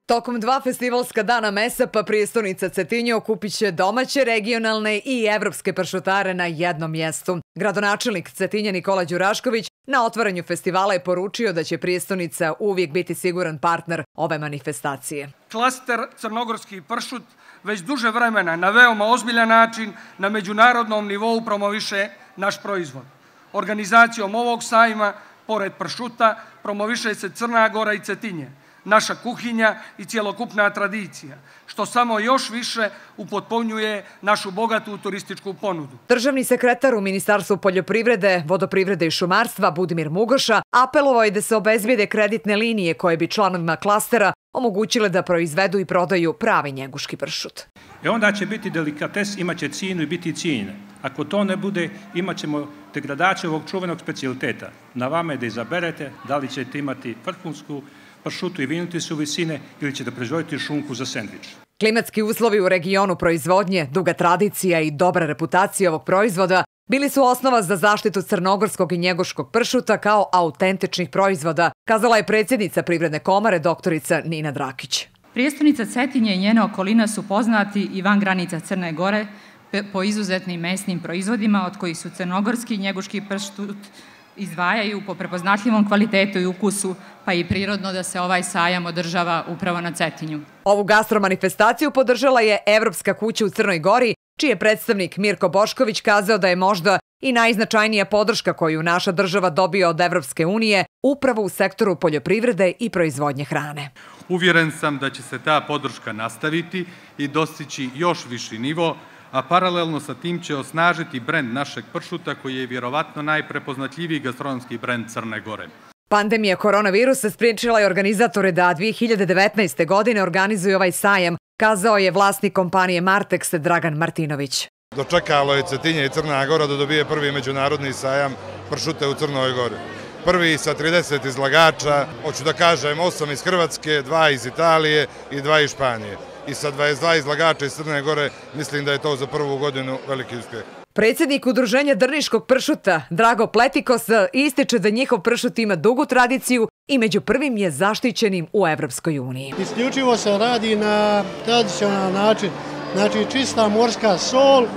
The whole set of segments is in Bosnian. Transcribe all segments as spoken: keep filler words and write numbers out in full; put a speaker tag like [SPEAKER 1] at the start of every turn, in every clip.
[SPEAKER 1] Tokom dva festivalska dana mesa pa prijestonica Cetinje okupit će domaće, regionalne i evropske pršutare na jednom mjestu. Gradonačelnik Cetinja Nikola Đurašković na otvaranju festivala je poručio da će prijestonica uvijek biti siguran partner ove manifestacije.
[SPEAKER 2] Klaster Crnogorski pršut već duže vremena na veoma ozbiljan način na međunarodnom nivou promoviše naš proizvod. Organizacijom ovog sajma, pored pršuta, promoviše se Crna Gora i Cetinje, naša kuhinja i cjelokupna tradicija, što samo još više upotpunjuje našu bogatu turističku ponudu.
[SPEAKER 1] Državni sekretar u Ministarstvu poljoprivrede, vodoprivrede i šumarstva Budimir Mugoša apelovao je da se obezbijede kreditne linije koje bi članovima klastera omogućile da proizvedu i prodaju pravi njeguški pršut.
[SPEAKER 3] E onda će biti delikates, imat će cijenu i biti cijenjene. Ako to ne bude, imat ćemo degradaciju ovog čuvenog specijaliteta. Na vama je da izaberete da li ćete imati vrhunsku pršutu i vinutisu visine ili ćete proizvoditi šunku za sendvič.
[SPEAKER 1] Klimatski uslovi u regionu proizvodnje, duga tradicija i dobra reputacija ovog proizvoda bili su osnova za zaštitu crnogorskog i njegoškog pršuta kao autentičnih proizvoda, kazala je predsjednica Privredne komore doktorica Nina Drakić.
[SPEAKER 4] Prijestonica Cetinje i njena okolina su poznati i van granica Crne Gore po izuzetnim mesnim proizvodima od kojih su crnogorski i njeguški pršut izdvajaju po prepoznatljivom kvalitetu i ukusu, pa i prirodno da se ovaj sajam održava upravo na Cetinju.
[SPEAKER 1] Ovu gastromanifestaciju podržala je Evropska kuća u Crnoj Gori, čiji je predstavnik Mirko Bošković kazao da je možda i najznačajnija podrška koju naša država dobija od Evropske unije upravo u sektoru poljoprivrede i proizvodnje hrane.
[SPEAKER 5] Uvjeren sam da će se ta podrška nastaviti i dostići još viši nivo, a paralelno sa tim će osnažiti brend našeg pršuta koji je vjerovatno najprepoznatljiviji gastronomski brend Crne Gore.
[SPEAKER 1] Pandemija koronavirusa spriječila je organizatore da dvije hiljade devetnaeste. godine organizuju ovaj sajam, kazao je vlasnik kompanije Martex Dragan Martinović.
[SPEAKER 6] Dočekalo je Cetinje i Crna Gora da dobije prvi međunarodni sajam pršute u Crnoj Gori. Prvi sa trideset izlagača, hoću da kažem osam iz Hrvatske, dva iz Italije i dva iz Španije. I sa dvadeset dva izlagača iz Crne Gore mislim da je to za prvu godinu veliki uspjeh.
[SPEAKER 1] Predsjednik Udruženja drniškog pršuta Drago Pletikos ističe da njihov pršut ima dugu tradiciju i među prvim je zaštićenim u Evropskoj uniji.
[SPEAKER 7] Isključivo se radi na tradicionalan način, znači čista morska sol,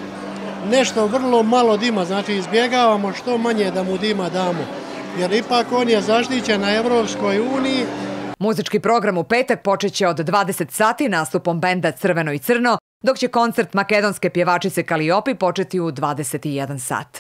[SPEAKER 7] nešto vrlo malo dima, znači izbjegavamo što manje da mu dima damo, jer ipak on je zaštićen na Evropskoj uniji.
[SPEAKER 1] Muzički program u petak počeće od dvadeset sati nastupom benda Crveno i crno, dok će koncert makedonske pjevačice Kaliopi početi u dvadeset jedan sat.